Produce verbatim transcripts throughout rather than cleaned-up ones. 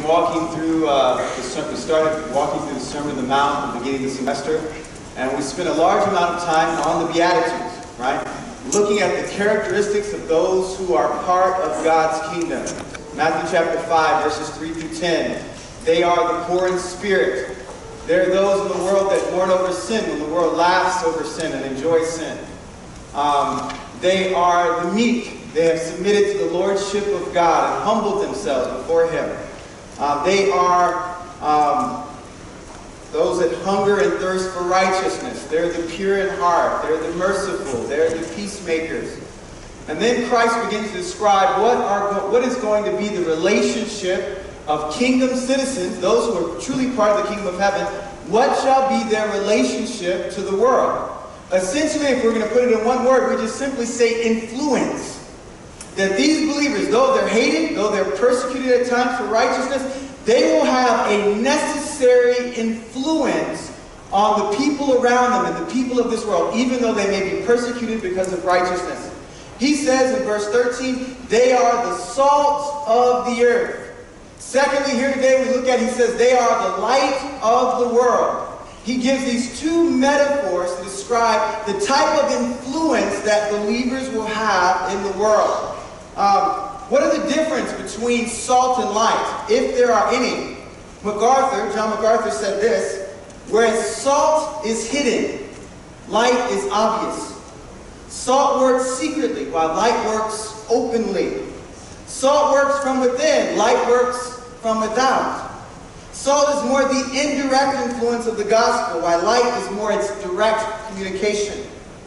walking through, uh, the, we started walking through the Sermon on the Mount at the beginning of the semester, and we spent a large amount of time on the Beatitudes, right? Looking at the characteristics of those who are part of God's kingdom. Matthew chapter five, verses three through ten. They are the poor in spirit. They're those in the world that mourn over sin, when the world laughs over sin and enjoys sin. Um, they are the meek. They have submitted to the lordship of God and humbled themselves before Him. Uh, they are um, those that hunger and thirst for righteousness. They're the pure in heart. They're the merciful. They're the peacemakers. And then Christ begins to describe what, are, what is going to be the relationship of kingdom citizens, those who are truly part of the kingdom of heaven. What shall be their relationship to the world? Essentially, if we're going to put it in one word, we just simply say influence. That these believers, though they're hated, though they're persecuted at times for righteousness, they will have a necessary influence on the people around them and the people of this world, even though they may be persecuted because of righteousness. He says in verse thirteen, they are the salt of the earth. Secondly, here today we look at, he says, they are the light of the world. He gives these two metaphors to describe the type of influence that believers will have in the world. Um, what are the difference between salt and light, if there are any? MacArthur, John MacArthur said this, whereas salt is hidden, light is obvious. Salt works secretly, while light works openly. Salt works from within, light works from without. Salt is more the indirect influence of the gospel, while light is more its direct communication.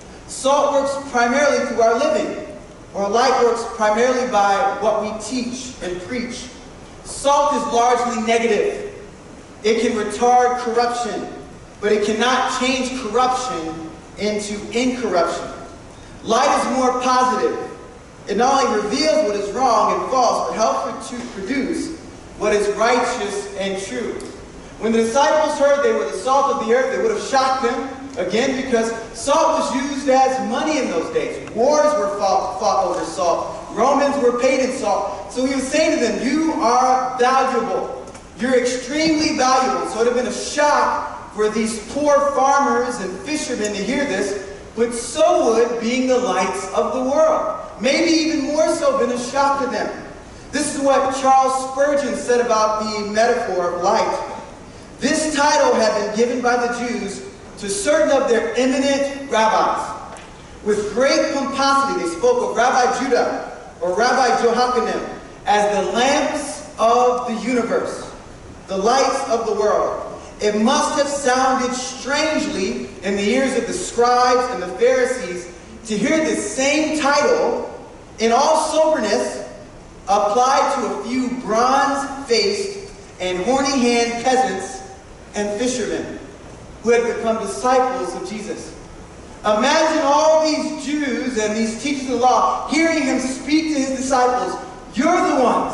Salt works primarily through our living, or light works primarily by what we teach and preach. Salt is largely negative. It can retard corruption, but it cannot change corruption into incorruption. Light is more positive. It not only reveals what is wrong and false, but helps to produce what is righteous and true. When the disciples heard they were the salt of the earth, it would have shocked them. Again, because salt was used as money in those days. Wars were fought, fought over salt. Romans were paid in salt. So he was saying to them, you are valuable. You're extremely valuable. So it would have been a shock for these poor farmers and fishermen to hear this, but so would being the lights of the world. Maybe even more so been a shock to them. This is what Charles Spurgeon said about the metaphor of light. This title had been given by the Jews to certain of their eminent rabbis. With great pomposity, they spoke of Rabbi Judah or Rabbi Johachanim as the lamps of the universe, the lights of the world. It must have sounded strangely in the ears of the scribes and the Pharisees to hear this same title in all soberness applied to a few bronze-faced and horny-handed peasants and fishermen who had become disciples of Jesus. Imagine all these Jews and these teachers of the law hearing him speak to his disciples. You're the ones.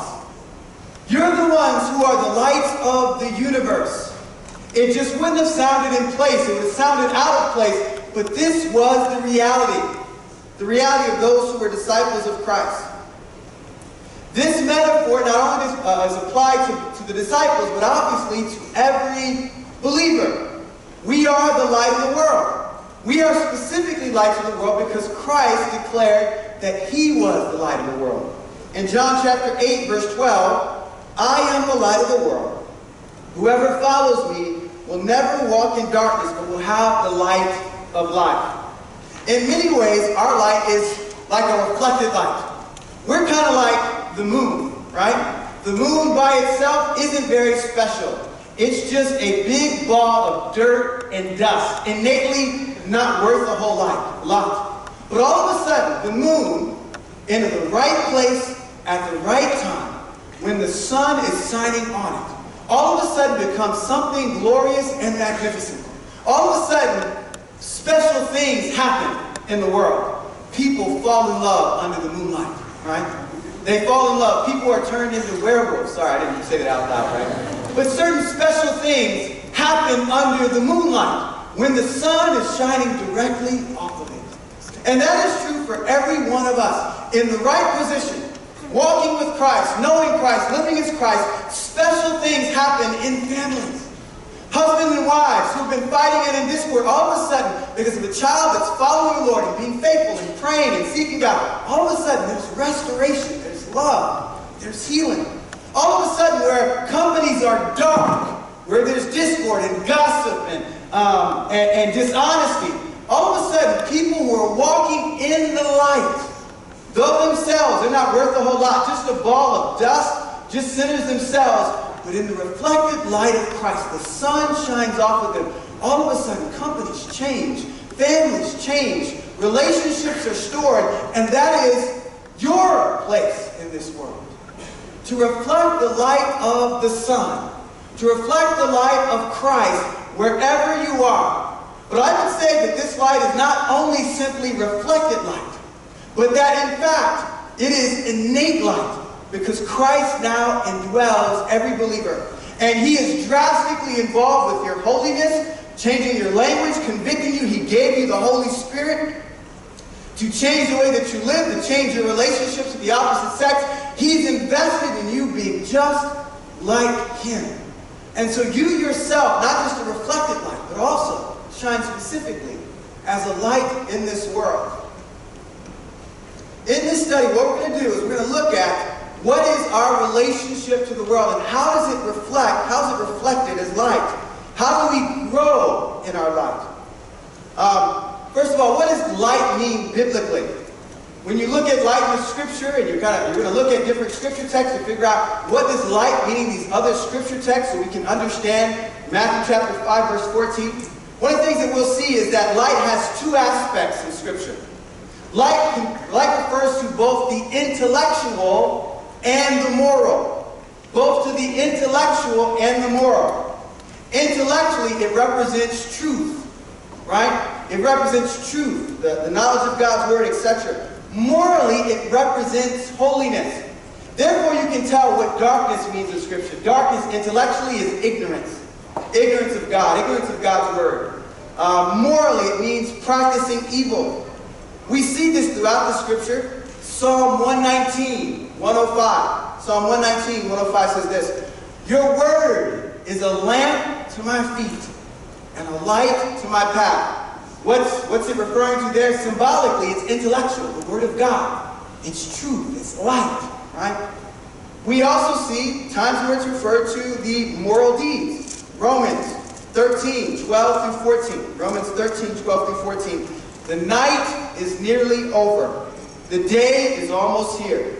You're the ones who are the lights of the universe. It just wouldn't have sounded in place. It would have sounded out of place. But this was the reality. The reality of those who were disciples of Christ. This metaphor not only is, uh, is applied to, to the disciples, but obviously to every believer. We are the light of the world. We are specifically lights of the world because Christ declared that He was the light of the world. In John chapter eight, verse twelve, I am the light of the world. Whoever follows me will never walk in darkness, but will have the light of life. In many ways, our light is like a reflected light. We're kind of like the moon, right? The moon by itself isn't very special. It's just a big ball of dirt and dust, innately not worth a whole lot. lot. But all of a sudden, the moon, in the right place at the right time, when the sun is shining on it, all of a sudden becomes something glorious and magnificent. All of a sudden, special things happen in the world. People fall in love under the moonlight, right? They fall in love. People are turned into werewolves. Sorry, I didn't say that out loud, right? But certain special things happen under the moonlight when the sun is shining directly off of it. And that is true for every one of us. In the right position, walking with Christ, knowing Christ, living as Christ, special things happen in families. Husbands and wives who have been fighting and in discord, all of a sudden, because of a child that's following the Lord and being faithful and praying and seeking God, all of a sudden there's restoration, there's love, there's healing. All of a sudden where companies are dark, where there's discord and gossip and, um, and, and dishonesty, all of a sudden people who are walking in the light, though themselves they're not worth a whole lot, just a ball of dust, just sinners themselves, but in the reflected light of Christ, the sun shines off of them. All of a sudden, companies change, families change, relationships are stored, and that is your place in this world. To reflect the light of the sun, to reflect the light of Christ wherever you are. But I would say that this light is not only simply reflected light, but that in fact, it is innate light. Because Christ now indwells every believer. And He is drastically involved with your holiness, changing your language, convicting you. He gave you the Holy Spirit to change the way that you live, to change your relationships with the opposite sex. He's invested in you being just like Him. And so you yourself, not just a reflected light, but also shine specifically as a light in this world. In this study, what we're going to do is we're going to look at what is our relationship to the world, and how does it reflect, how is it reflected as light? How do we grow in our light? Um, first of all, what does light mean biblically? When you look at light in the Scripture, and you're kind of you're going to look at different Scripture texts to figure out what does light mean, these other Scripture texts, so we can understand Matthew chapter five, verse fourteen. One of the things that we'll see is that light has two aspects in Scripture. Light, light refers to both the intellectual and the moral. Both to the intellectual and the moral. Intellectually, it represents truth. Right? It represents truth, the, the knowledge of God's Word, et cetera. Morally, it represents holiness. Therefore, you can tell what darkness means in Scripture. Darkness, intellectually, is ignorance. Ignorance of God. Ignorance of God's Word. Uh, morally, it means practicing evil. We see this throughout the Scripture. Psalm one nineteen, one oh five. Psalm one nineteen, one oh five says this. Your word is a lamp to my feet and a light to my path. What's, what's it referring to there? Symbolically, it's intellectual, the Word of God. It's truth, it's light, right? We also see times where it's referred to the moral deeds. Romans thirteen, twelve through fourteen. Romans thirteen, twelve through fourteen. The night is nearly over. The day is almost here.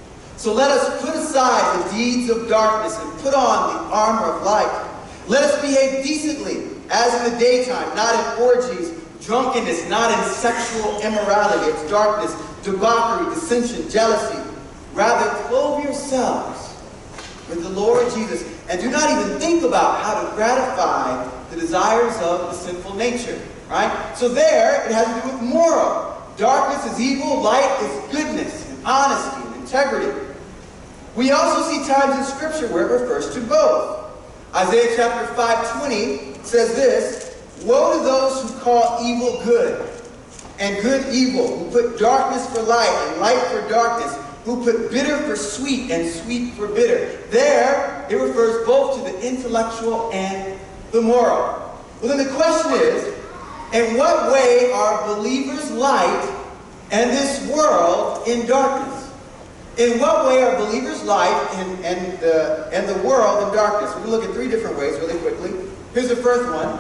So let us put aside the deeds of darkness and put on the armor of light. Let us behave decently, as in the daytime, not in orgies, drunkenness, not in sexual immorality. It's darkness, debauchery, dissension, jealousy. Rather, clothe yourselves with the Lord Jesus, and do not even think about how to gratify the desires of the sinful nature. Right? So there, it has to do with moral. Darkness is evil, light is goodness, and honesty, and integrity. We also see times in Scripture where it refers to both. Isaiah chapter five twenty says this, woe to those who call evil good, and good evil, who put darkness for light and light for darkness, who put bitter for sweet and sweet for bitter. There, it refers both to the intellectual and the moral. Well, then the question is, in what way are believers light and this world in darkness? In what way are believers light and, and, the, and the world in darkness? We're going to look at three different ways really quickly. Here's the first one.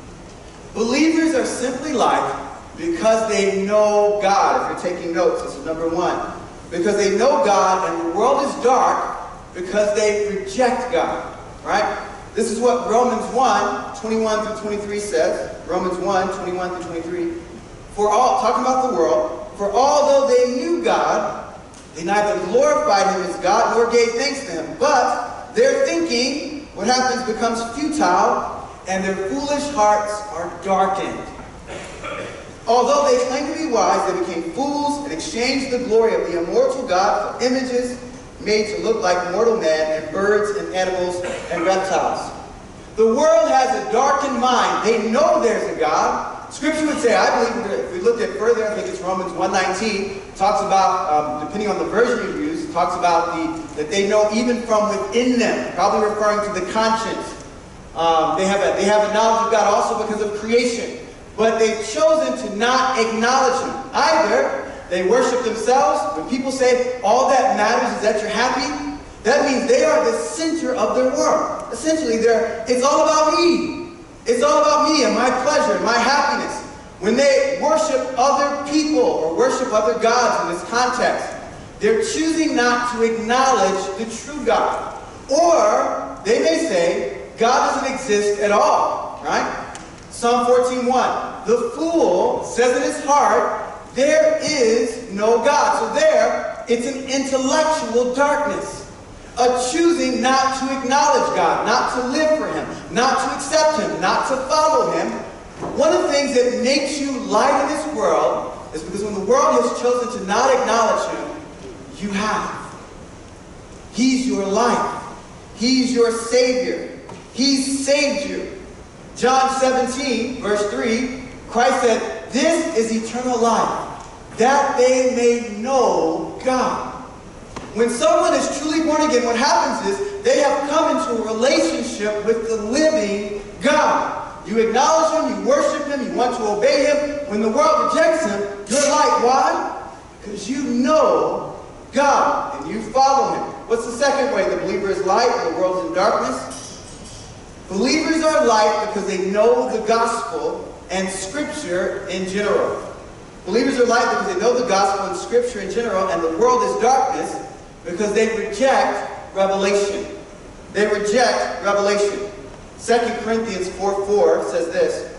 Believers are simply light because they know God. If you're taking notes, this is number one. Because they know God, and the world is dark because they reject God. Right? This is what Romans one, twenty-one through twenty-three says. Romans one, twenty-one through twenty-three. For all, talking about the world, for although they knew God, they neither glorified Him as God nor gave thanks to Him. But their thinking, what happens, becomes futile, and their foolish hearts are darkened. Although they claimed to be wise, they became fools and exchanged the glory of the immortal God for images made to look like mortal man and birds and animals and reptiles. The world has a darkened mind. They know there's a God. Scripture would say, I believe, if we looked at further, I think it's Romans one nineteen, talks about, um, depending on the version you use, talks about the, that they know even from within them, probably referring to the conscience. Um, they, have a, they have a knowledge of God also because of creation. But they've chosen to not acknowledge Him. Either they worship themselves. When people say all that matters is that you're happy, that means they are the center of their world. Essentially, they're, it's all about me. It's all about me and my pleasure and my happiness. When they worship other people or worship other gods in this context, they're choosing not to acknowledge the true God. Or they may say, God doesn't exist at all, right? Psalm fourteen one, the fool says in his heart, there is no God. So there, it's an intellectual darkness. A choosing not to acknowledge God, not to live for Him, not to accept Him, not to follow Him. One of the things that makes you light in this world is because when the world has chosen to not acknowledge Him, you have. He's your life. He's your Savior. He's saved you. John seventeen, verse three, Christ said, this is eternal life, that they may know God. When someone is truly born again, what happens is they have come into a relationship with the living God. You acknowledge Him, you worship Him, you want to obey Him. When the world rejects Him, you're light. Why? Because you know God and you follow Him. What's the second way the believer is light and the world's in darkness? Believers are light because they know the gospel and Scripture in general. Believers are light because they know the gospel and Scripture in general, and the world is darkness because they reject revelation. They reject revelation. Second Corinthians four four says this,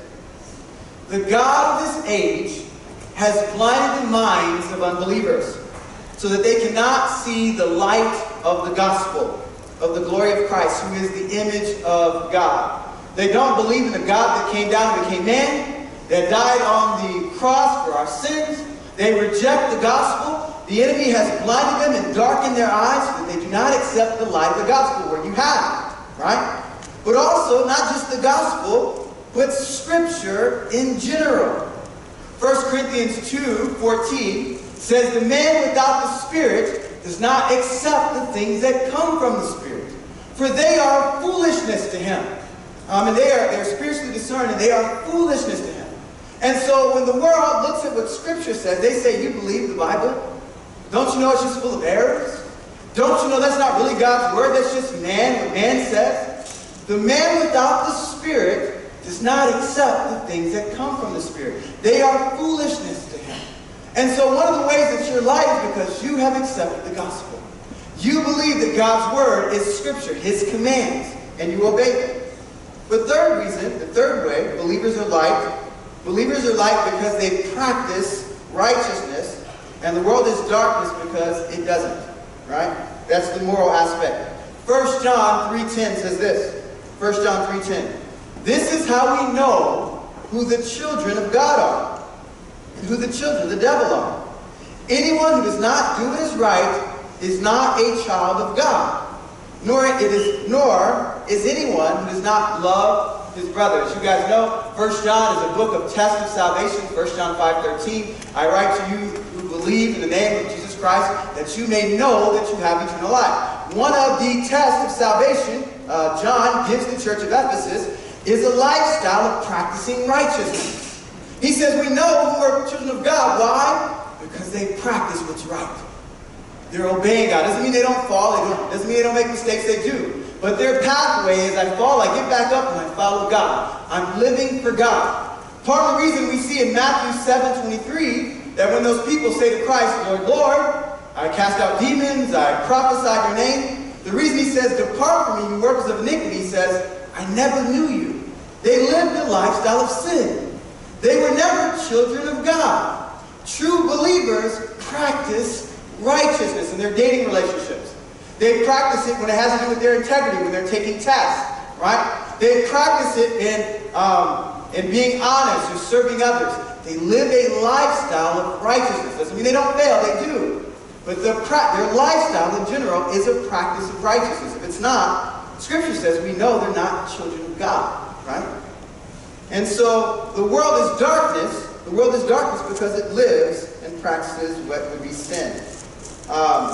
the God of this age has blinded the minds of unbelievers so that they cannot see the light of the gospel of the glory of Christ, who is the image of God. They don't believe in the God that came down and became man, that died on the cross for our sins. They reject the gospel. The enemy has blinded them and darkened their eyes so that they do not accept the light of the gospel, where you have it, right? But also, not just the gospel, but Scripture in general. First Corinthians two fourteen says, the man without the Spirit does not accept the things that come from the Spirit, for they are foolishness to him. Um, and they are, they are spiritually discerned, and they are foolishness to him. And so when the world looks at what Scripture says, they say, you believe the Bible? Don't you know it's just full of errors? Don't you know that's not really God's word? That's just man, what man says? The man without the Spirit does not accept the things that come from the Spirit. They are foolishness to him. And so one of the ways that you're light is because you have accepted the gospel. You believe that God's word is Scripture, His commands, and you obey them. The third reason, the third way, believers are light. Believers are light because they practice righteousness, and the world is darkness because it doesn't. Right? That's the moral aspect. First John three ten says this. First John three ten. This is how we know who the children of God are, and who the children of the devil are. Anyone who does not do what is right is not a child of God, nor it is nor is anyone who does not love his brother. As you guys know, First John is a book of test of salvation. First John five thirteen. I write to you who believe in the name of Jesus Christ, that you may know that you have eternal life. One of the tests of salvation, uh, John gives the church of Ephesus, is a lifestyle of practicing righteousness. He says we know who are children of God. Why? Because they practice what's right. They're obeying God. Doesn't mean they don't fall. They don't, doesn't mean they don't make mistakes. They do. But their pathway is I fall, I get back up, and I follow God. I'm living for God. Part of the reason we see in Matthew seven twenty-three that when those people say to Christ, Lord, Lord, I cast out demons, I prophesied your name. The reason he says, depart from me, you workers of iniquity, he says, I never knew you. They lived a lifestyle of sin. They were never children of God. True believers practice righteousness in their dating relationships. They practice it when it has to do with their integrity, when they're taking tests, right? They practice it in, um, in being honest or serving others. They live a lifestyle of righteousness. Doesn't mean they don't fail, they do. But their, their lifestyle in general is a practice of righteousness. If it's not, Scripture says we know they're not children of God, right? And so the world is darkness. The world is darkness because it lives and practices what would be sin. Um,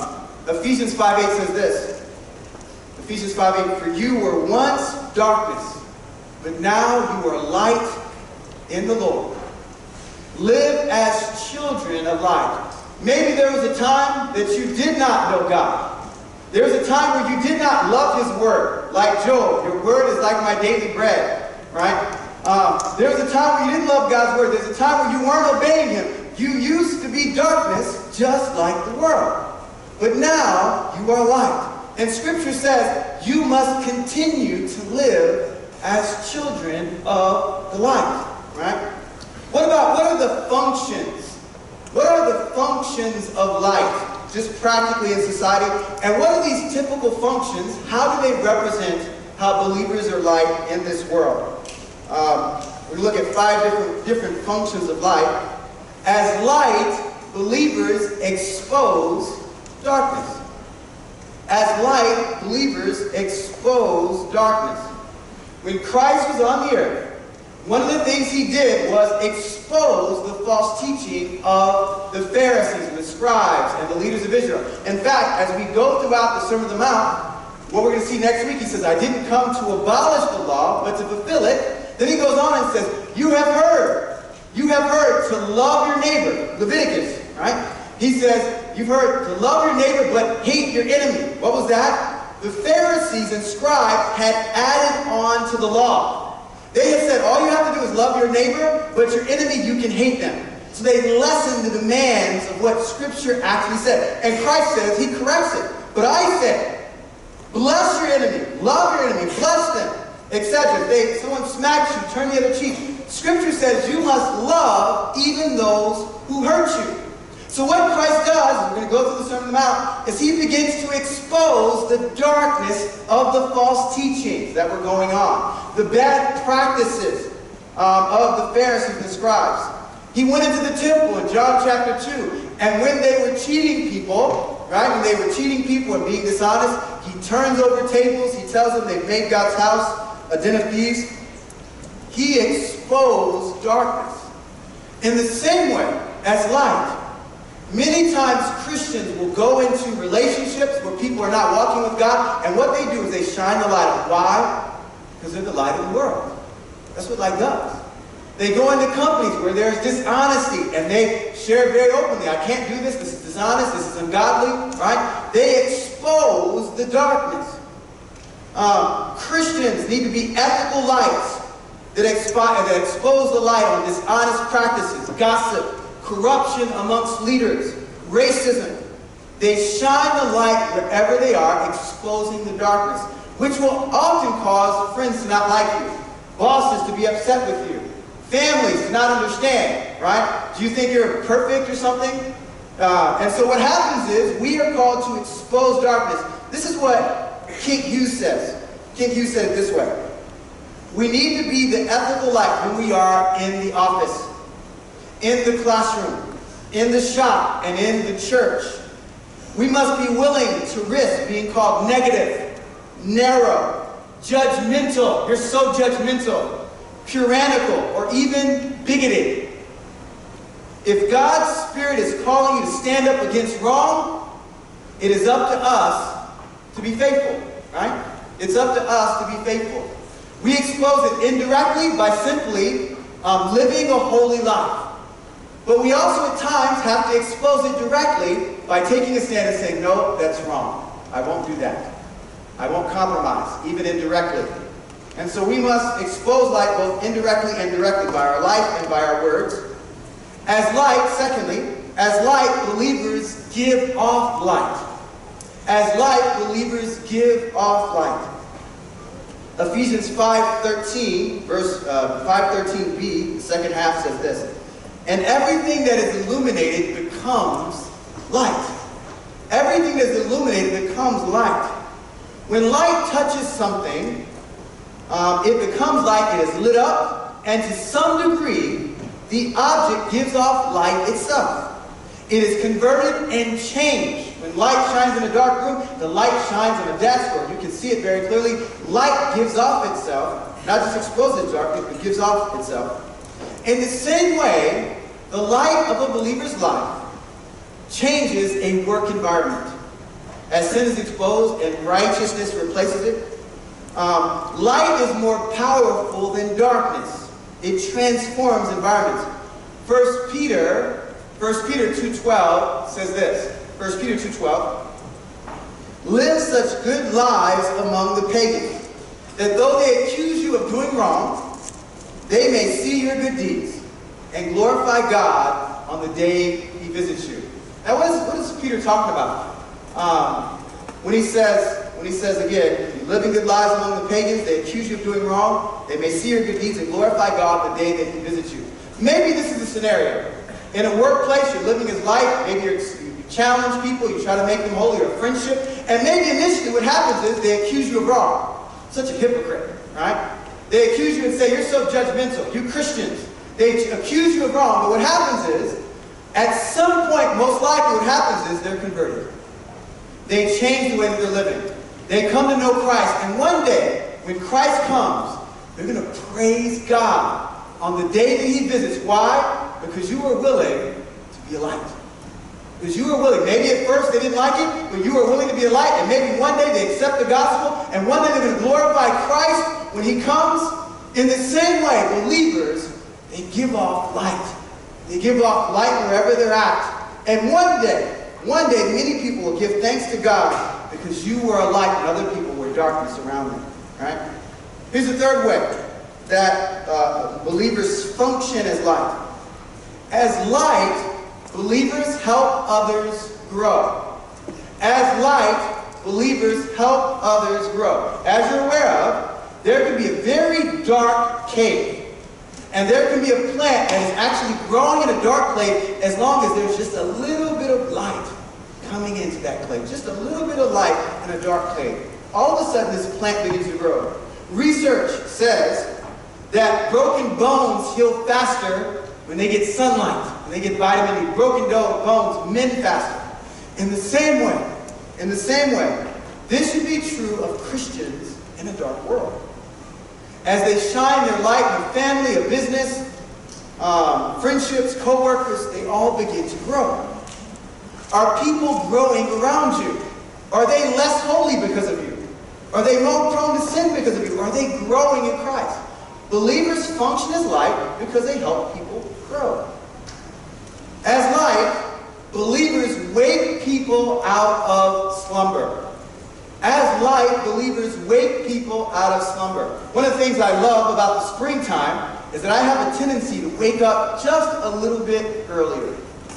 Ephesians five eight says this. Ephesians five eight, for you were once darkness, but now you are light in the Lord. Live as children of light. Maybe there was a time that you did not know God. There was a time where you did not love His Word. Like Job, your Word is like my daily bread. Right? Uh, there was a time where you didn't love God's Word. There's a time where you weren't obeying Him. You used to be darkness just like the world. But now you are light. And Scripture says you must continue to live as children of the light. Right? What about, what are the functions? What are the functions of light, just practically in society? And what are these typical functions? How do they represent how believers are light in this world? Um, we look at five different, different functions of light. As light, believers expose darkness. As light, believers expose darkness. When Christ was on the earth, one of the things He did was expose the false teaching of the Pharisees and the scribes and the leaders of Israel. In fact, as we go throughout the Sermon on the Mount, what we're going to see next week, He says, I didn't come to abolish the law, but to fulfill it. Then He goes on and says, you have heard. You have heard to love your neighbor. Leviticus, right? He says, you've heard to love your neighbor, but hate your enemy. What was that? The Pharisees and scribes had added on to the law. They had said, all you have to do is love your neighbor, but your enemy, you can hate them. So they lessened the demands of what Scripture actually said. And Christ says, He corrects it. But I say, bless your enemy, love your enemy, bless them, et cetera. If they, someone smacks you, turn the other cheek. Scripture says you must love even those who hurt you. So what Christ does, we're going to go through the Sermon on the Mount, is He begins to expose the darkness of the false teachings that were going on. The bad practices um, of the Pharisees and the scribes. He went into the temple in John chapter two. And when they were cheating people, right, when they were cheating people and being dishonest, He turns over tables. He tells them they've made God's house a den of thieves. He exposed darkness. In the same way as light, many times Christians will go into relationships where people are not walking with God, and what they do is they shine the light on. Why? Because they're the light of the world. That's what light does. They go into companies where there's dishonesty, and they share very openly, I can't do this, this is dishonest, this is ungodly, right? They expose the darkness. Um, Christians need to be ethical lights that, expi- that expose the light on dishonest practices, gossip, corruption amongst leaders, racism. They shine the light wherever they are, exposing the darkness, which will often cause friends to not like you, bosses to be upset with you, families to not understand, right? Do you think you're perfect or something? Uh, and so what happens is we are called to expose darkness. This is what King Hughes says. King Hughes said it this way. We need to be the ethical light when we are in the office, in the classroom, in the shop, and in the church. We must be willing to risk being called negative, narrow, judgmental. You're so judgmental, puritanical, or even bigoted. If God's Spirit is calling you to stand up against wrong, it is up to us to be faithful, right? It's up to us to be faithful. We expose it indirectly by simply um, living a holy life. But we also at times have to expose it directly by taking a stand and saying, no, that's wrong. I won't do that. I won't compromise, even indirectly. And so we must expose light both indirectly and directly by our life and by our words. As light, secondly, as light, believers give off light. As light, believers give off light. Ephesians five thirteen, verse uh, five thirteen b, the second half says this. And everything that is illuminated becomes light. Everything that is illuminated becomes light. When light touches something, um, it becomes light. It is lit up, and to some degree, the object gives off light itself. It is converted and changed. When light shines in a dark room, the light shines on a desk, or you can see it very clearly. Light gives off itself, not just exposes darkness, but gives off itself. In the same way, the light of a believer's life changes a work environment. as sin is exposed and righteousness replaces it. Um, light is more powerful than darkness. It transforms environments. First Peter, First Peter two twelve says this. First Peter two twelve. Live such good lives among the pagans, that though they accuse you of doing wrong, they may see your good deeds and glorify God on the day he visits you. Now, what is, what is Peter talking about? Um, when he says, when he says again, living good lives among the pagans, they accuse you of doing wrong, they may see your good deeds and glorify God on the day that he visits you. Maybe this is a scenario. In a workplace, you're living as light, maybe you're, you challenge people, you try to make them holy, or a friendship, and maybe initially what happens is they accuse you of wrong. Such a hypocrite, right? They accuse you and say, you're so judgmental, you Christians. They accuse you of wrong, but what happens is, at some point, most likely what happens is they're converted. They change the way that they're living. They come to know Christ, and one day, when Christ comes, they're going to praise God on the day that he visits. Why? Because you were willing to be a light. Because you were willing. Maybe at first they didn't like it, but you were willing to be a light, and maybe one day they accept the gospel, and one day they're going to glorify Christ when he comes. In the same way, believers, they give off light. They give off light wherever they're at. And one day, one day, many people will give thanks to God because you were a light and other people were darkness around them. Right? Here's the third way that uh, believers function as light. As light, believers help others grow. As light, believers help others grow. As you're aware of, there can be a very dark cave. And there can be a plant that is actually growing in a dark clay as long as there's just a little bit of light coming into that clay. Just a little bit of light in a dark clay. All of a sudden, this plant begins to grow. Research says that broken bones heal faster when they get sunlight, when they get vitamin D. Broken bones mend faster. In the same way, in the same way, this should be true of Christians in a dark world. As they shine their light in family, a business, um, friendships, co-workers, they all begin to grow. Are people growing around you? Are they less holy because of you? Are they more prone to sin because of you? Are they growing in Christ? Believers function as light because they help people grow. As light, believers wake people out of slumber. As light, believers wake people out of slumber. One of the things I love about the springtime is that I have a tendency to wake up just a little bit earlier.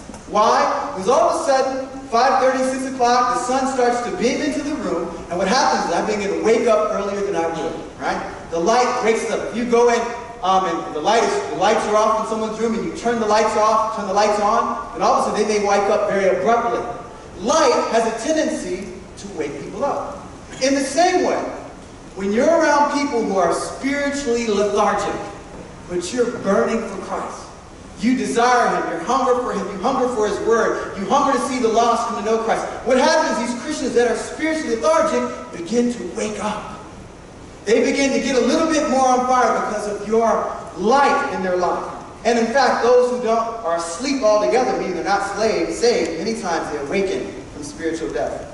Why? Because all of a sudden, five thirty, six o'clock, the sun starts to beam into the room, and what happens is I begin to wake up earlier than I would, right? The light wakes up. If you go in um, and the, light is, the lights are off in someone's room and you turn the lights off, turn the lights on, then all of a sudden they may wake up very abruptly. Light has a tendency to wake people up. In the same way, when you're around people who are spiritually lethargic, but you're burning for Christ, you desire him, you hunger for him, you hunger for his word, you hunger to see the lost come to know Christ. What happens is these Christians that are spiritually lethargic begin to wake up. They begin to get a little bit more on fire because of your light in their life. And in fact, those who don't are asleep altogether, meaning they're not slaves, saved, many times they awaken from spiritual death.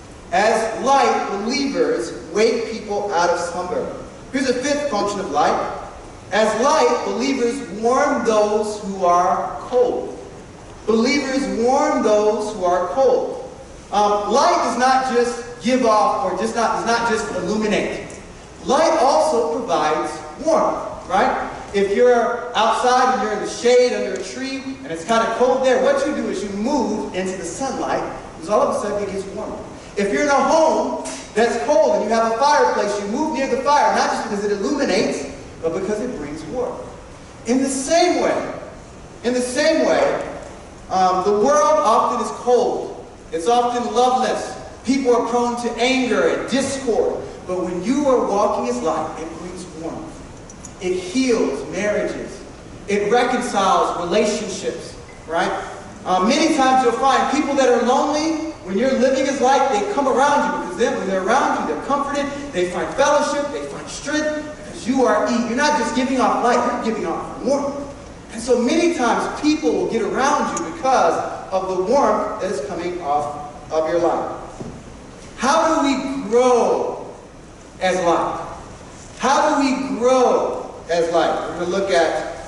As light, believers wake people out of slumber. Here's a fifth function of light. As light, believers warm those who are cold. Believers warm those who are cold. Um, light does not just give off or just not, does not just illuminate. Light also provides warmth, right? If you're outside and you're in the shade under a tree and it's kind of cold there, what you do is you move into the sunlight because all of a sudden it gets warmer. If you're in a home that's cold and you have a fireplace, you move near the fire, not just because it illuminates, but because it brings warmth. In the same way, in the same way, um, the world often is cold. It's often loveless. People are prone to anger and discord. But when you are walking as light, it brings warmth. It heals marriages. It reconciles relationships, right? Uh, many times you'll find people that are lonely, when you're living as light, they come around you because then when they're around you, they're comforted, they find fellowship, they find strength, because you are eating. You're not just giving off light, you're giving off warmth. And so many times people will get around you because of the warmth that is coming off of your life. How do we grow as light? How do we grow as light? We're going to look at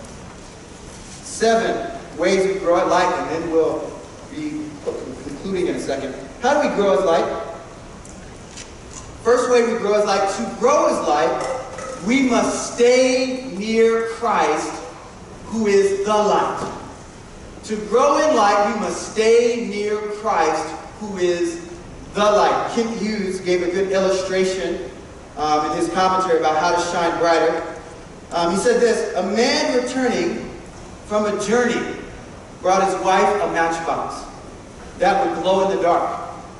seven ways we grow as light, and then we'll be concluding in a second. How do we grow as light? First way we grow as light. To grow as light, we must stay near Christ, who is the light. To grow in light, we must stay near Christ, who is the light. Kent Hughes gave a good illustration um, in his commentary about how to shine brighter. Um, he said this: a man returning from a journey brought his wife a matchbox that would glow in the dark.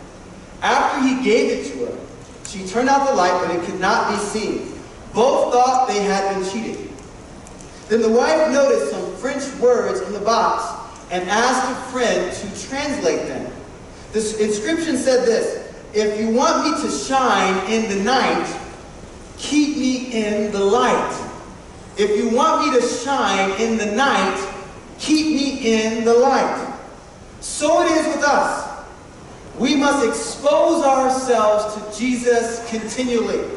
After he gave it to her, she turned out the light, but it could not be seen. Both thought they had been cheated. Then the wife noticed some French words in the box and asked a friend to translate them. This inscription said this: if you want me to shine in the night, keep me in the light. If you want me to shine in the night, keep me in the light. So it is with us. We must expose ourselves to Jesus continually.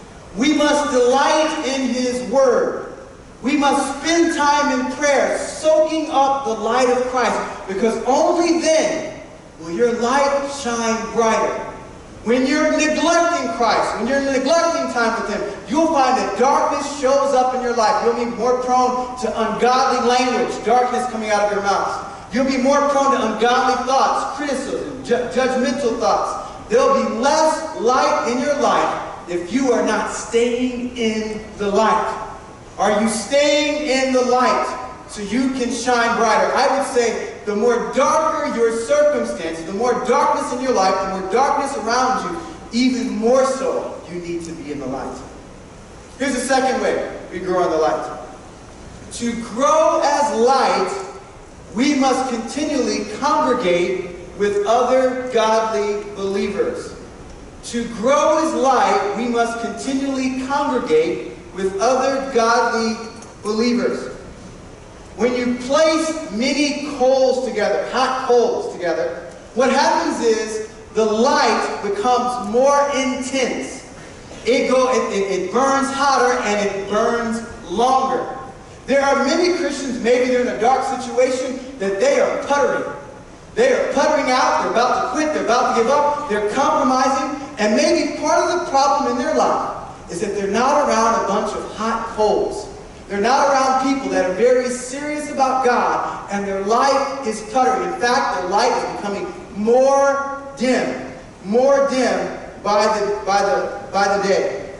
We must delight in His Word. We must spend time in prayer, soaking up the light of Christ, because only then will your light shine brighter. When you're neglecting Christ, when you're neglecting time with Him, you'll find that darkness shows up in your life. You'll be more prone to ungodly language, darkness coming out of your mouth. You'll be more prone to ungodly thoughts, criticism, ju judgmental thoughts. There'll be less light in your life if you are not staying in the light. Are you staying in the light so you can shine brighter? I would say the more darker your circumstances, the more darkness in your life, the more darkness around you, even more so you need to be in the light. Here's the second way we grow in the light. To grow as light, we must continually congregate with other godly believers. To grow as light, we must continually congregate with other godly believers. When you place many coals together, hot coals together, what happens is the light becomes more intense. It, go, it, it, it burns hotter and it burns longer. There are many Christians, maybe they're in a dark situation, that they are puttering. They are puttering out, they're about to quit, they're about to give up, they're compromising, and maybe part of the problem in their life is that they're not around a bunch of hot coals. They're not around people that are very serious about God, and their light is puttering. In fact, their light is becoming more dim, more dim by the, by the, by the day.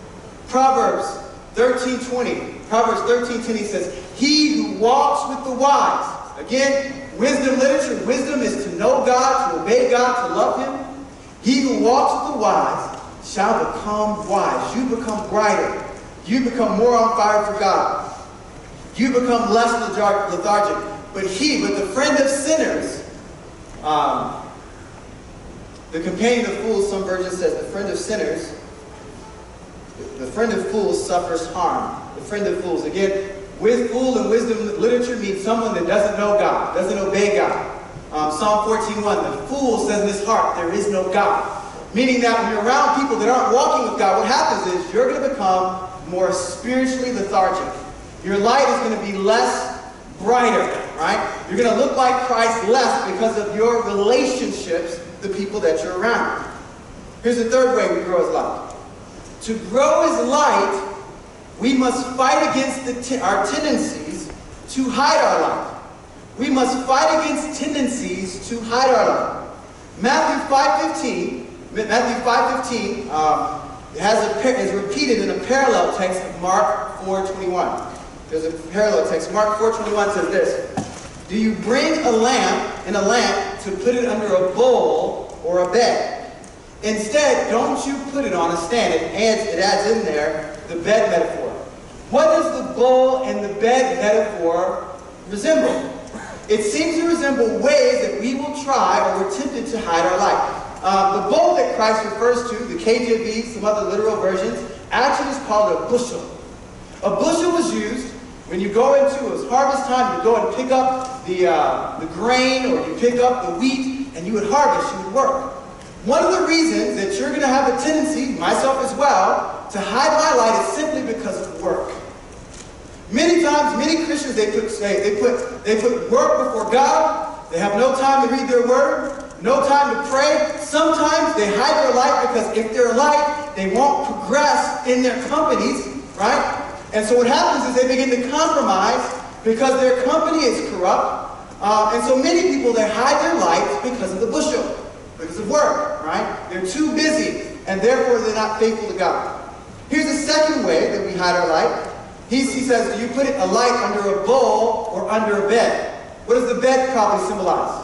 Proverbs thirteen twenty. Proverbs thirteen twenty says, he who walks with the wise. Again, wisdom literature. Wisdom is to know God, to obey God, to love Him. He who walks with the wise shall become wise. You become brighter. You become more on fire for God. You become less lethargic. But he, but the friend of sinners, um, the companion of fools, some versions says, the friend of sinners, the friend of fools suffers harm. The friend of fools, again, with fool and wisdom literature means someone that doesn't know God, doesn't obey God. Um, Psalm fourteen one, the fool says in his heart, there is no God. Meaning that when you're around people that aren't walking with God, what happens is you're going to become more spiritually lethargic. Your light is going to be less brighter, right? You're going to look like Christ less because of your relationships, the people that you're around. Here's the third way we grow as light. To grow as light, we must fight against the t our tendencies to hide our light. We must fight against tendencies to hide our light. Matthew five fifteen, Matthew five fifteen um, has a, is repeated in a parallel text of Mark four twenty-one. There's a parallel text. Mark four twenty-one says this: do you bring a lamp in a lamp to put it under a bowl or a bed? Instead, don't you put it on a stand. It adds, it adds in there the bed metaphor. What does the bowl and the bed metaphor resemble? It seems to resemble ways that we will try or we're tempted to hide our light. Uh, the bowl that Christ refers to, the K J V, some other literal versions, actually is called a bushel. A bushel was used when you go into, it was harvest time, you go and pick up the, uh, the grain, or you pick up the wheat, and you would harvest, you would work. One of the reasons that you're going to have a tendency, myself as well, to hide my light is simply because of work. Many times, many Christians, they put, they put, they put work before God. They have no time to read their word, no time to pray. Sometimes they hide their light because if they're light, they won't progress in their companies, right? And so what happens is they begin to compromise because their company is corrupt. Uh, and so many people, they hide their lights because of the bushel, because of work, right? They're too busy, and therefore they're not faithful to God. Here's a second way that we hide our light. He, he says, do you put a light under a bowl or under a bed? What does the bed probably symbolize?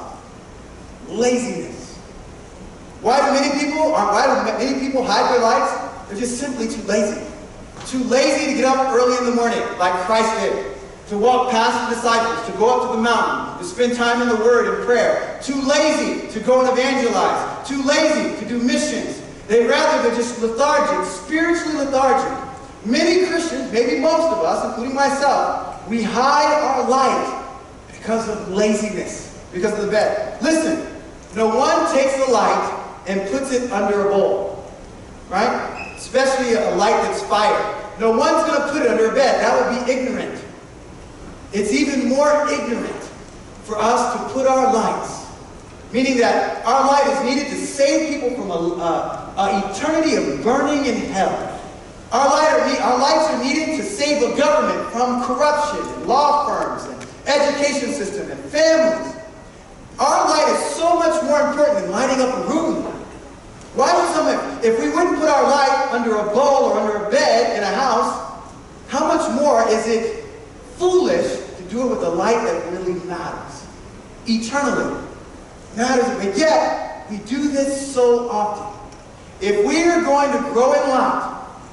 Laziness. Why do many people, or why do many people hide their lights? They're just simply too lazy. Too lazy to get up early in the morning, like Christ did. To walk past the disciples, to go up to the mountain, to spend time in the Word and prayer. Too lazy to go and evangelize. Too lazy to do missions. They rather, they're just lethargic, spiritually lethargic. Many Christians, maybe most of us, including myself, we hide our light because of laziness, because of the bed. Listen, no one takes the light and puts it under a bowl, right? Especially a light that's fire. No one's going to put it under a bed. That would be ignorant. It's even more ignorant for us to put our lights, meaning that our light is needed to save people from an eternity of burning in hell. Our, light are, our lights are needed to save a government from corruption, and law firms, and education system, and families. Our light is so much more important than lighting up a room. Why would someone, if we wouldn't put our light under a bowl or under a bed in a house, how much more is it foolish to do it with a light that really matters? Eternally matters. But yet, we do this so often. If we are going to grow in light,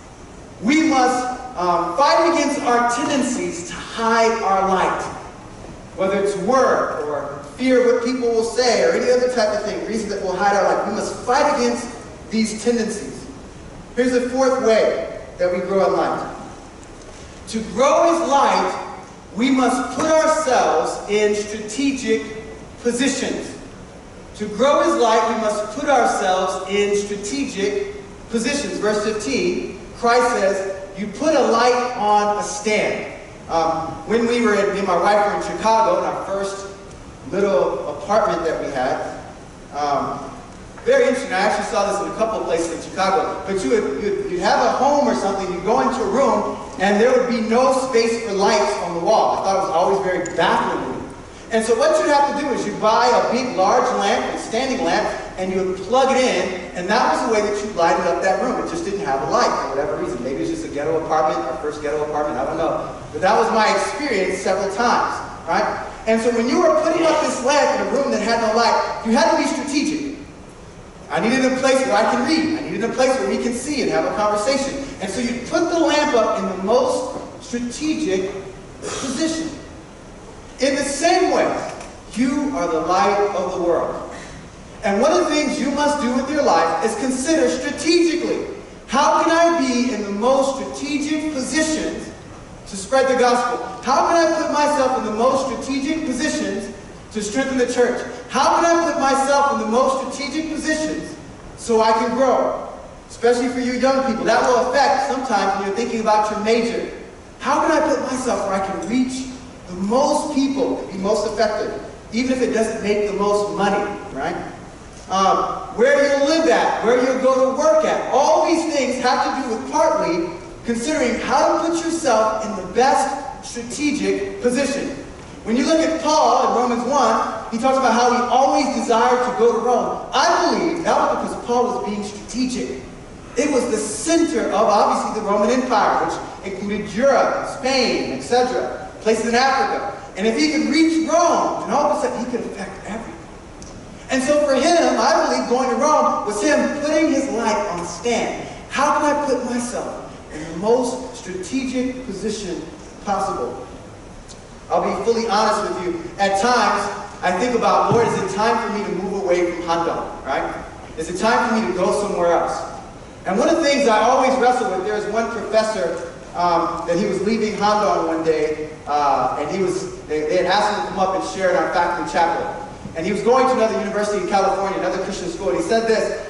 we must um, fight against our tendencies to hide our light. Whether it's work or fear of what people will say or any other type of thing, reason that will hide our light. We must fight against these tendencies. Here's the fourth way that we grow in light. To grow as light, we must put ourselves in strategic positions. To grow as light, we must put ourselves in strategic positions. Verse fifteen. Christ says, you put a light on a stand. Um, when we were, in, me and my wife were in Chicago, in our first little apartment that we had, um, very interesting. I actually saw this in a couple of places in Chicago. But you would, you'd, you'd have a home or something, you'd go into a room, and there would be no space for lights on the wall. I thought it was always very baffling to me. And so what you'd have to do is you buy a big, large lamp, a standing lamp, and you would plug it in, and that was the way that you lighted up that room. It just didn't have a light for whatever reason. Maybe it's just a ghetto apartment, our first ghetto apartment, I don't know. But that was my experience several times, right? And so when you were putting up this lamp in a room that had no light, you had to be strategic. I needed a place where I can read. I needed a place where we can see and have a conversation. And so you put the lamp up in the most strategic position. In the same way, you are the light of the world. And one of the things you must do with your life is consider strategically, how can I be in the most strategic positions to spread the gospel? How can I put myself in the most strategic positions to strengthen the church? How can I put myself in the most strategic positions so I can grow? Especially for you young people. That will affect sometimes when you're thinking about your major. How can I put myself where I can reach the most people, be most effective, even if it doesn't make the most money, right? Um, where you'll live at, where you'll go to work at. All these things have to do with partly considering how to put yourself in the best strategic position. When you look at Paul in Romans one, he talks about how he always desired to go to Rome. I believe that was because Paul was being strategic. It was the center of, obviously, the Roman Empire, which included Europe, Spain, et cetera, places in Africa. And if he could reach Rome, then all of a sudden he could affect everything. And so for him, I believe going to Rome was him putting his light on a stand. How can I put myself in the most strategic position possible? I'll be fully honest with you. At times, I think about, Lord, is it time for me to move away from Handong, right? Is it time for me to go somewhere else? And one of the things I always wrestle with, there's one professor um, that he was leaving Handong one day, uh, and he was, they, they had asked him to come up and share in our faculty chapel. And he was going to another university in California, another Christian school, and he said this,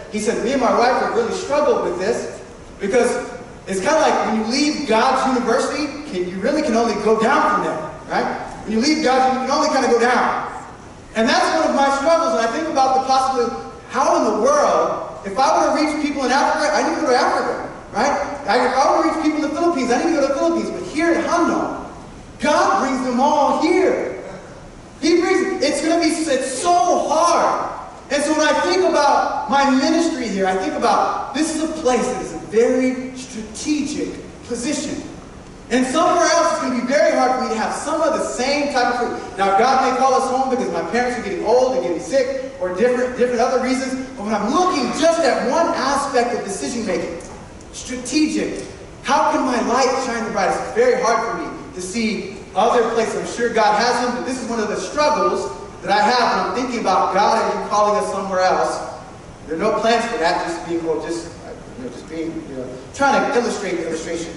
he said, me and my wife have really struggled with this because it's kind of like when you leave God's university, can, you really can only go down from there, right? When you leave God's, you can only kind of go down. And that's one of my struggles, and I think about the possibility, how in the world, if I want to reach people in Africa, I need to go to Africa, right? I, if I want to reach people in the Philippines, I need to go to the Philippines. But here at Hanno, God brings them all here. He brings, it's going to be, it's so hard. And so when I think about my ministry here, I think about, this is a place that is a very strategic position. And somewhere else, it's going to be very hard for me to have some of the same type of fruit. Now, God may call us home because my parents are getting old, they're getting sick, or different, different other reasons. But when I'm looking just at one aspect of decision making, strategic, how can my light shine the brightest? It's very hard for me to see other places. I'm sure God has them, but this is one of the struggles that I have when I'm thinking about God and you calling us somewhere else. There are no plans for that, just being, well, just, you know, just being, you know, trying to illustrate the illustration.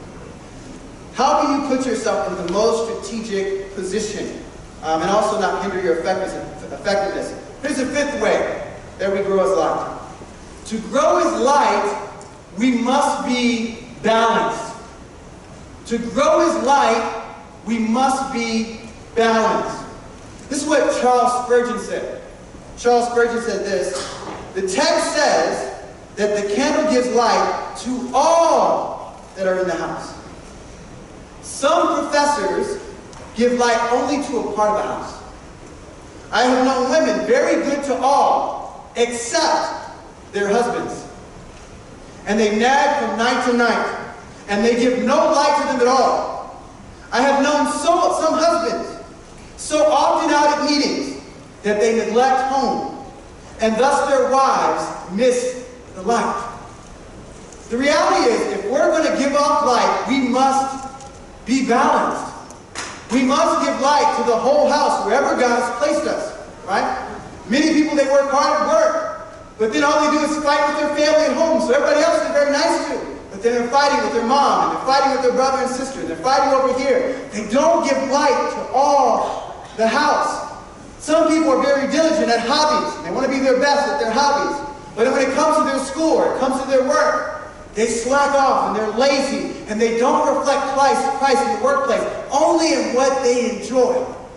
How can you put yourself in the most strategic position um, and also not hinder your effectiveness? Here's the fifth way that we grow as light. To grow as light, we must be balanced. To grow as light, we must be balanced. This is what Charles Spurgeon said. Charles Spurgeon said this: the text says that the candle gives light to all that are in the house. Some professors give light only to a part of the house. I have known women very good to all, except their husbands. And they nag from night to night, and they give no light to them at all. I have known so, some husbands so often out at meetings that they neglect home, and thus their wives miss the light. The reality is, if we're going to give off light, we must be balanced. We must give light to the whole house, wherever God has placed us, right? Many people, they work hard at work, but then all they do is fight with their family at home, so everybody else they're very nice to. But then they're fighting with their mom, and they're fighting with their brother and sister, and they're fighting over here. They don't give light to all the house. Some people are very diligent at hobbies, and they want to be their best at their hobbies. But when it comes to their school, or it comes to their work, they slack off and they're lazy and they don't reflect Christ, Christ in the workplace, only in what they enjoy.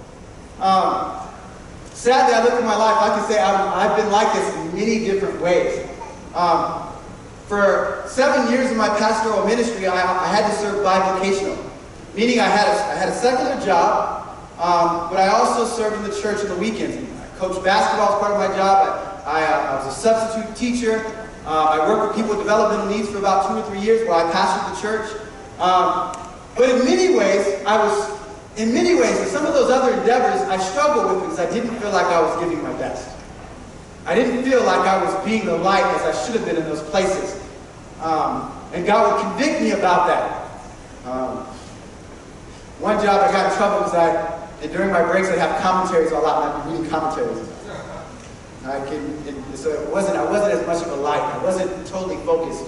Um, sadly, I look at my life, I can say I've, I've been like this in many different ways. Um, for seven years in my pastoral ministry, I, I had to serve bivocational, meaning I had a, I had a secular job, um, but I also served in the church on the weekends. I coached basketball as part of my job. I, I, uh, I was a substitute teacher. Uh, I worked with people with developmental needs for about two or three years while I pastored the church. Um, but in many ways, I was, in many ways, in some of those other endeavors, I struggled with because I didn't feel like I was giving my best. I didn't feel like I was being the light as I should have been in those places. Um, and God would convict me about that. Um, one job I got in trouble because I, and during my breaks, I'd have commentaries a lot, and I'd be reading commentaries. I can, it, so it wasn't, I wasn't as much of a light. I wasn't totally focused.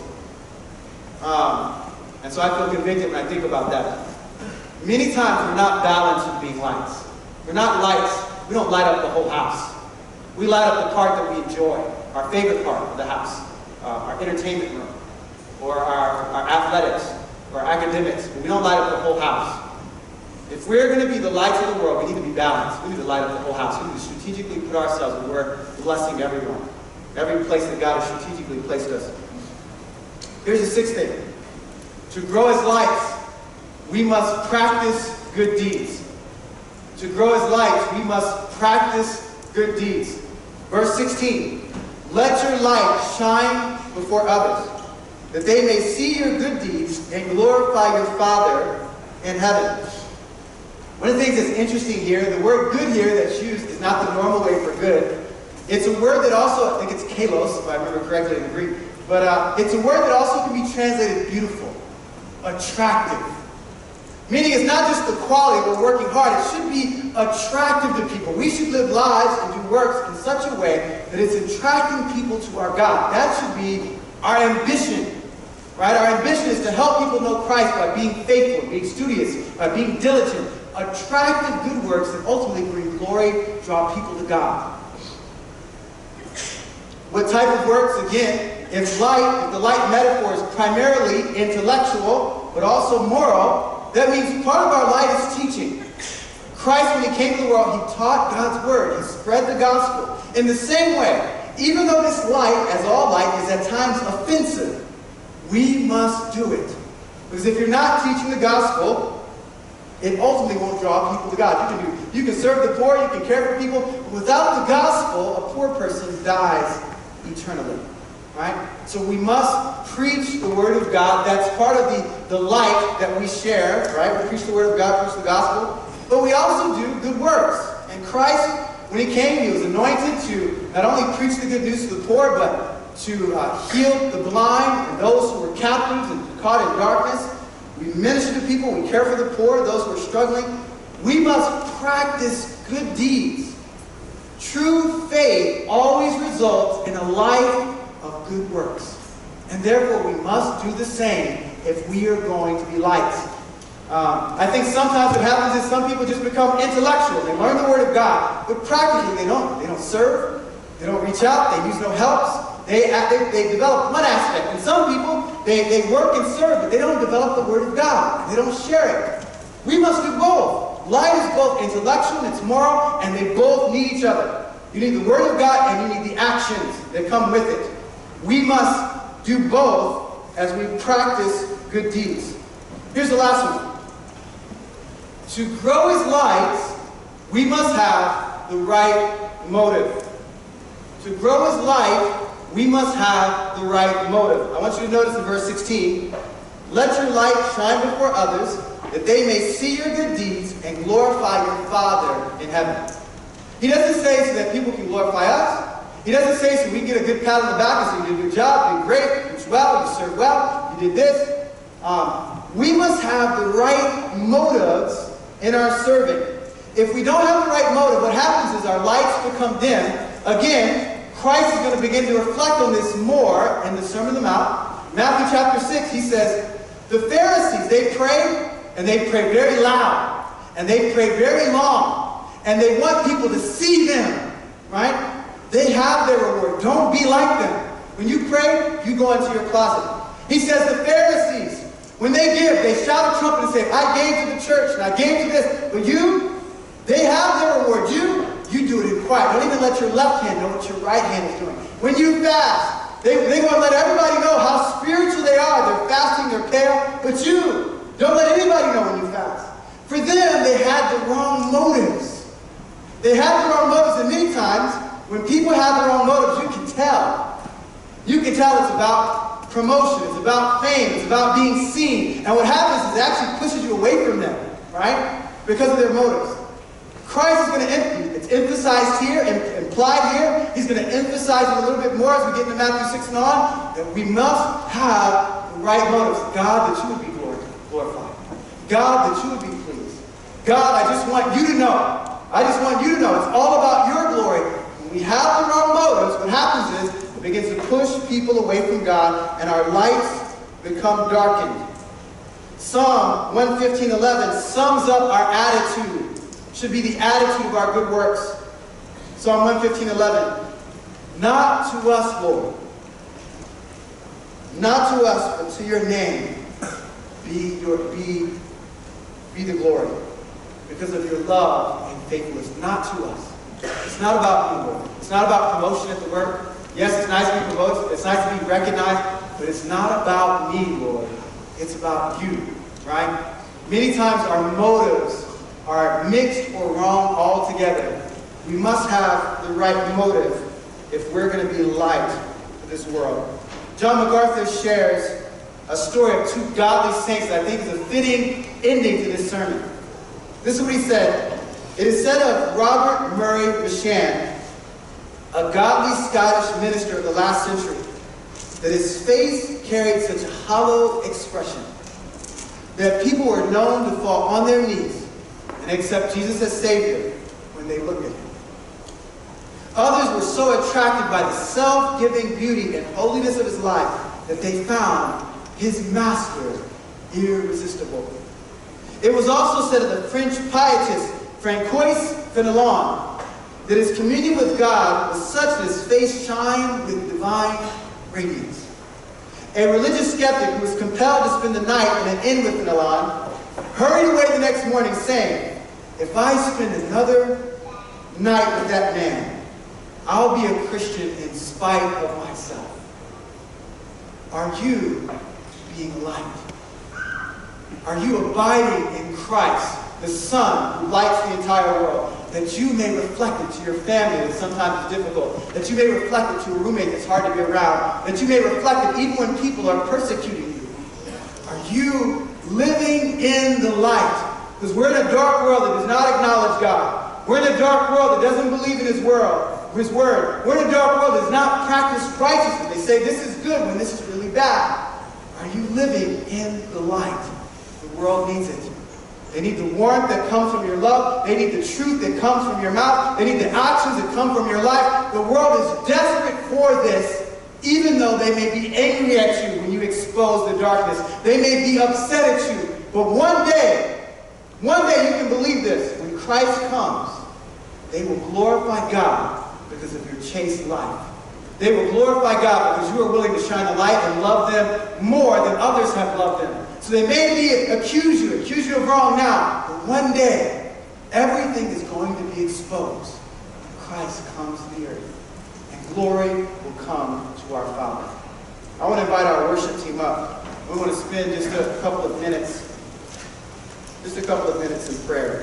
Um, and so I feel convicted when I think about that. Many times we're not balanced with being lights. We're not lights. We don't light up the whole house. We light up the part that we enjoy, our favorite part of the house, uh, our entertainment room, or our, our athletics, or our academics. But we don't light up the whole house. If we're going to be the lights of the world, we need to be balanced. We need to light up the whole house. We need to strategically put ourselves where we're blessing everyone. Every place that God has strategically placed us. Here's the sixth thing. To grow as lights, we must practice good deeds. To grow as lights, we must practice good deeds. Verse sixteen. Let your light shine before others, that they may see your good deeds and glorify your Father in heaven. One of the things that's interesting here, the word good here that's used is not the normal way for good. It's a word that also, I think it's kalos, if I remember correctly in the Greek, but uh, it's a word that also can be translated beautiful, attractive. Meaning it's not just the quality, we're working hard, it should be attractive to people. We should live lives and do works in such a way that it's attracting people to our God. That should be our ambition. Right? Our ambition is to help people know Christ by being faithful, being studious, by being diligent, attractive good works that ultimately bring glory, draw people to God. What type of works? Again, if light, if the light metaphor is primarily intellectual, but also moral, that means part of our light is teaching. Christ, when he came to the world, he taught God's word. He spread the gospel. In the same way, even though this light, as all light, is at times offensive, we must do it. Because if you're not teaching the gospel, it ultimately won't draw people to God. You can do, you can serve the poor, you can care for people, but without the gospel, a poor person dies eternally. Right? So we must preach the word of God. That's part of the, the light that we share. Right? We preach the word of God, preach the gospel. But we also do good works. And Christ, when he came, he was anointed to not only preach the good news to the poor, but to uh, heal the blind and those who were captives and caught in darkness. We minister to people. We care for the poor, those who are struggling. We must practice good deeds. True faith always results in a life of good works. And therefore, we must do the same if we are going to be lights. Um, I think sometimes what happens is some people just become intellectual. They learn the Word of God, but practically they don't. They don't serve. They don't reach out. They use no helps. They, they, they develop one aspect. And some people, they, they work and serve, but they don't develop the Word of God. They don't share it. We must do both. Light is both intellectual and it's moral, and they both need each other. You need the Word of God and you need the actions that come with it. We must do both as we practice good deeds. Here's the last one. To grow as lights, we must have the right motive. To grow as light, we must have the right motive. I want you to notice in verse sixteen, let your light shine before others, that they may see your good deeds and glorify your Father in heaven. He doesn't say so that people can glorify us. He doesn't say so we can get a good pat on the back and say you did a good job, you did great, you preached well, you served well, you did this. Um, we must have the right motives in our serving. If we don't have the right motive, what happens is our lights become dim. Again, Christ is going to begin to reflect on this more in the Sermon on the Mount. Matthew chapter six, he says, the Pharisees, they pray, and they pray very loud, and they pray very long, and they want people to see them, right? They have their reward. Don't be like them. When you pray, you go into your closet. He says the Pharisees, when they give, they shout a trumpet and say, I gave to the church, and I gave to this. But you, they have their reward. You, you do it in quiet. Don't even let your left hand know what your right hand is doing. When you fast, they, they want to let everybody know how spiritual they are. They're fasting, they're pale. But you, don't let anybody know when you fast. For them, they had the wrong motives. They had the wrong motives, and many times, when people have the wrong motives, you can tell. You can tell it's about promotion, it's about fame, it's about being seen. And what happens is it actually pushes you away from them, right? Because of their motives. Christ is going to, it's emphasized here, implied here. He's going to emphasize it a little bit more as we get into Matthew six and on, that we must have the right motives. God, that you would be glorified. God, that you would be pleased. God, I just want you to know. I just want you to know. It's all about your glory. When we have the wrong motives, what happens is it begins to push people away from God, and our lights become darkened. Psalm one fifteen eleven sums up our attitude. Should be the attitude of our good works. Psalm one fifteen eleven. Not to us, Lord. Not to us, but to your name be your be, be the glory. Because of your love and faithfulness. Not to us. It's not about you, Lord. It's not about promotion at the work. Yes, it's nice to be promoted. It's nice to be recognized. But it's not about me, Lord. It's about you. Right? Many times our motives are mixed or wrong altogether. We must have the right motive if we're going to be light for this world. John MacArthur shares a story of two godly saints that I think is a fitting ending to this sermon. This is what he said. It is said of Robert Murray Bashan, a godly Scottish minister of the last century, that his face carried such a hollow expression that people were known to fall on their knees and accept Jesus as Savior when they looked at him. Others were so attracted by the self-giving beauty and holiness of his life that they found his master irresistible. It was also said of the French pietist Francois Fenelon that his communion with God was such that his face shined with divine radiance. A religious skeptic who was compelled to spend the night in an inn with Milan hurried away the next morning saying, "If I spend another night with that man, I'll be a Christian in spite of myself." Are you being light? Are you abiding in Christ, the Son who lights the entire world, that you may reflect it to your family that sometimes is difficult, that you may reflect it to a roommate that's hard to be around, that you may reflect it even when people are persecuting you? Are you living in the light? Because we're in a dark world that does not acknowledge God. We're in a dark world that doesn't believe in his world, his word. We're in a dark world that does not practice righteousness. They say this is good when this is really bad. Are you living in the light? The world needs it. They need the warmth that comes from your love. They need the truth that comes from your mouth. They need the actions that come from your life. The world is desperate for this, even though they may be angry at you when you expose the darkness. They may be upset at you. But one day, one day you can believe this. When Christ comes, they will glorify God because of your chaste life. They will glorify God because you are willing to shine the light and love them more than others have loved them. So they may be accuse you, accuse you of wrong now, but one day, everything is going to be exposed. Christ comes to the earth, and glory will come to our Father. I want to invite our worship team up. We want to spend just a couple of minutes, just a couple of minutes in prayer.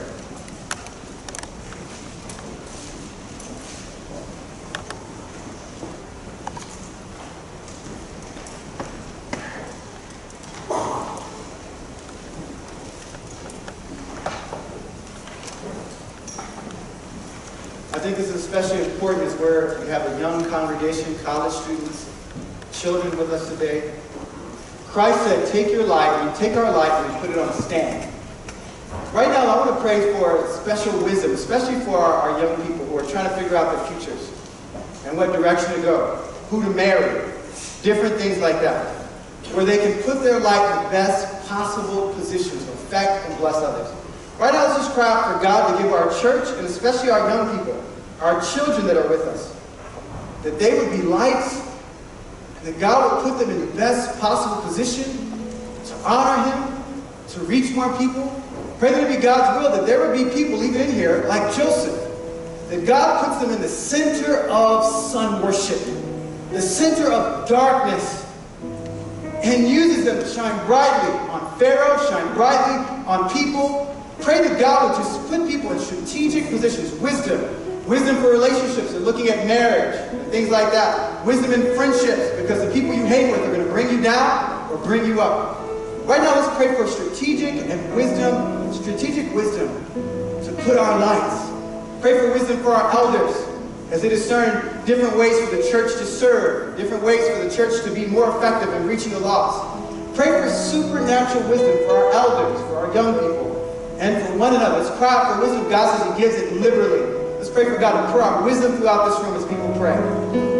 I think this is especially important is where we have a young congregation, college students, children with us today. Christ said, take your light, and take our light and put it on a stand. Right now, I want to pray for special wisdom, especially for our, our young people who are trying to figure out their futures and what direction to go, who to marry, different things like that, where they can put their light in the best possible position to affect and bless others. Right now, let's just cry out for God to give our church, and especially our young people, our children that are with us, that they would be lights, and that God would put them in the best possible position to honor him, to reach more people. Pray that it be God's will that there would be people, even in here, like Joseph, that God puts them in the center of sun worship, the center of darkness, and uses them to shine brightly on Pharaoh, shine brightly on people. Pray that God would just put people in strategic positions, wisdom, wisdom for relationships and looking at marriage and things like that, wisdom in friendships, because the people you hang with are going to bring you down or bring you up. Right now, let's pray for strategic and wisdom, strategic wisdom to put our lights. Pray for wisdom for our elders as they discern different ways for the church to serve, different ways for the church to be more effective in reaching the lost. Pray for supernatural wisdom for our elders, for our young people, and for one another. Let's cry out for wisdom. God says he gives it liberally. Let's pray for God to pour out wisdom throughout this room as people pray.